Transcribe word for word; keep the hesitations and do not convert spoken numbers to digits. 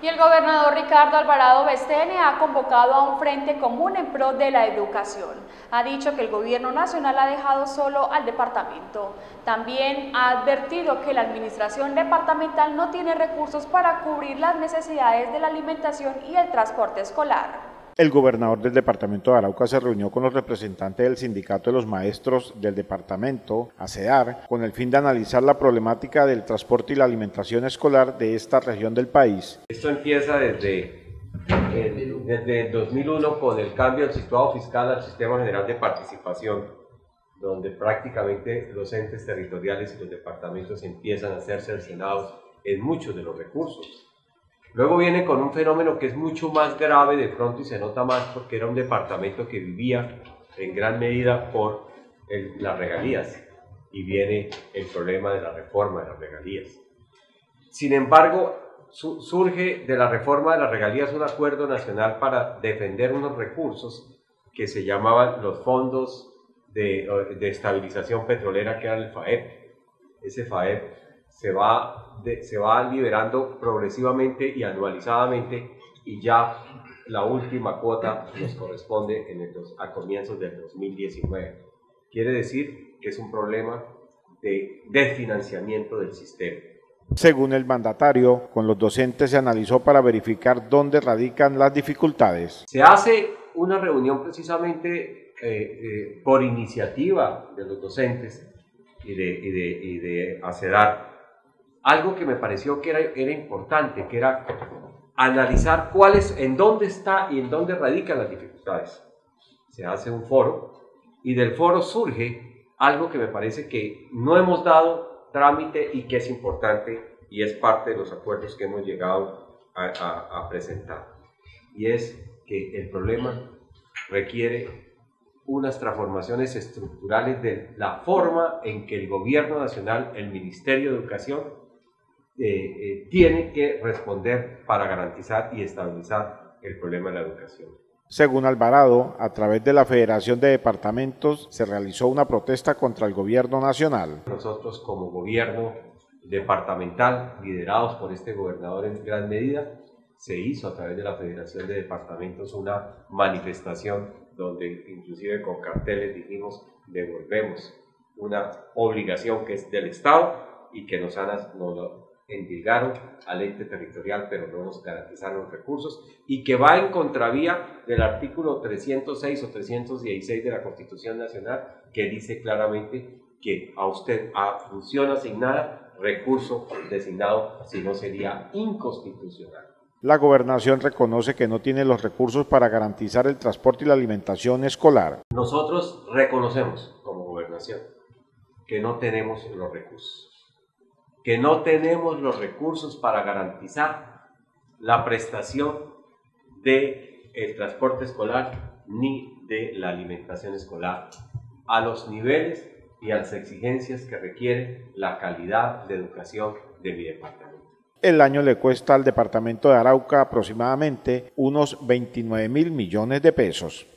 Y el gobernador Ricardo Alvarado Bestene ha convocado a un frente común en pro de la educación. Ha dicho que el gobierno nacional ha dejado solo al departamento. También ha advertido que la administración departamental no tiene recursos para cubrir las necesidades de la alimentación y el transporte escolar. El gobernador del departamento de Arauca se reunió con los representantes del sindicato de los maestros del departamento, ASEAR, con el fin de analizar la problemática del transporte y la alimentación escolar de esta región del país. Esto empieza desde el, desde el dos mil uno con el cambio del situado fiscal al Sistema General de Participación, donde prácticamente los entes territoriales y los departamentos empiezan a ser cercenados en muchos de los recursos. Luego viene con un fenómeno que es mucho más grave de pronto y se nota más porque era un departamento que vivía en gran medida por el, las regalías, y viene el problema de la reforma de las regalías. Sin embargo, su, surge de la reforma de las regalías un acuerdo nacional para defender unos recursos que se llamaban los fondos de, de estabilización petrolera, que era el FAEP. Ese FAEP Se va, de, se va liberando progresivamente y anualizadamente, y ya la última cuota nos corresponde en el, a comienzos del dos mil diecinueve. Quiere decir que es un problema de desfinanciamiento del sistema. Según el mandatario, con los docentes se analizó para verificar dónde radican las dificultades. Se hace una reunión precisamente eh, eh, por iniciativa de los docentes y de, y de, y de ASEAR. Algo que me pareció que era, era importante, que era analizar cuáles, en dónde está y en dónde radican las dificultades. Se hace un foro y del foro surge algo que me parece que no hemos dado trámite y que es importante y es parte de los acuerdos que hemos llegado a, a, a presentar. Y es que el problema requiere unas transformaciones estructurales de la forma en que el gobierno nacional, el Ministerio de Educación, Eh, eh, tiene que responder para garantizar y estabilizar el problema de la educación. Según Alvarado, a través de la Federación de Departamentos se realizó una protesta contra el gobierno nacional. Nosotros como gobierno departamental, liderados por este gobernador en gran medida, se hizo a través de la Federación de Departamentos una manifestación donde inclusive con carteles dijimos: devolvemos una obligación que es del Estado y que nos han nos, endilgaron al ente territorial, pero no nos garantizaron los recursos, y que va en contravía del artículo trescientos seis o trescientos dieciséis de la Constitución Nacional, que dice claramente que a usted, a función asignada, recurso designado, si no sería inconstitucional. La gobernación reconoce que no tiene los recursos para garantizar el transporte y la alimentación escolar. Nosotros reconocemos como gobernación que no tenemos los recursos. que no tenemos los recursos para garantizar la prestación del transporte escolar ni de la alimentación escolar a los niveles y a las exigencias que requiere la calidad de educación de mi departamento. El año le cuesta al departamento de Arauca aproximadamente unos veintinueve mil millones de pesos.